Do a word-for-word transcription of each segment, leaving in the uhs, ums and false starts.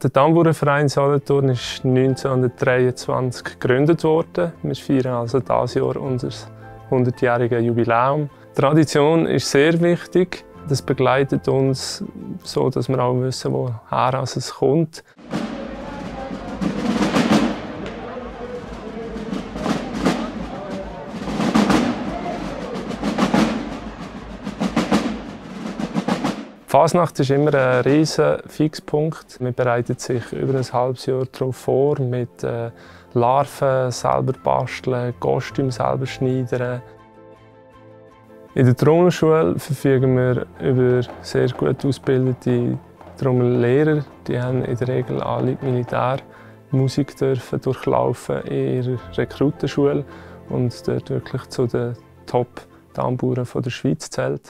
Der Tamburenverein Solothurn ist neunzehnhundertdreiundzwanzig gegründet worden. Wir feiern also dieses Jahr unser hundertjähriges Jubiläum. Tradition ist sehr wichtig. Das begleitet uns, so dass wir auch wissen, woher es kommt. Die Fasnacht ist immer ein riesiger Fixpunkt. Man bereitet sich über ein halbes Jahr darauf vor, mit äh, Larven selber basteln, Kostüme selber schneidern. In der Trommelschule verfügen wir über sehr gut ausgebildete Trommellehrer. Die haben in der Regel alle Militärmusik dürfen durchlaufen in ihrer Rekrutenschule und dort wirklich zu den Top-Tamburen der Schweiz zählt.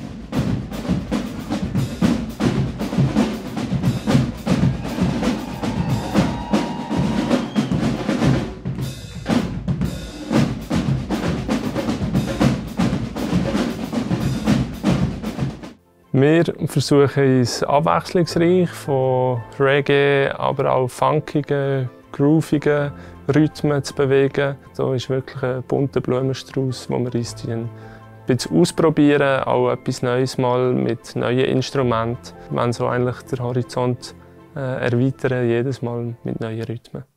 Wir versuchen uns abwechslungsreich von Reggae, aber auch funkigen, groovigen Rhythmen zu bewegen. Da ist wirklich ein bunter Blumenstrauß, wo wir uns ein bisschen ausprobieren, auch etwas Neues mal mit neuen Instrumenten. Wir wollen so eigentlich den Horizont erweitern, jedes Mal mit neuen Rhythmen.